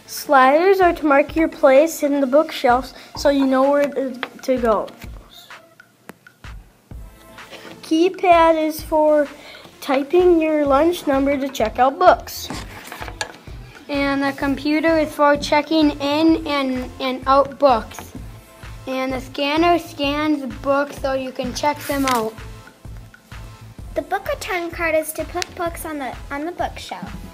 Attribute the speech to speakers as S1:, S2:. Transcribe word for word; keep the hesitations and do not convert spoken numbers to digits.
S1: Sliders are to mark your place in the bookshelves so you know where to go. Keypad is for typing your lunch number to check out books.
S2: And the computer is for checking in and, and out books. And the scanner scans books so you can check them out.
S3: The book return card is to put books on the on the bookshelf.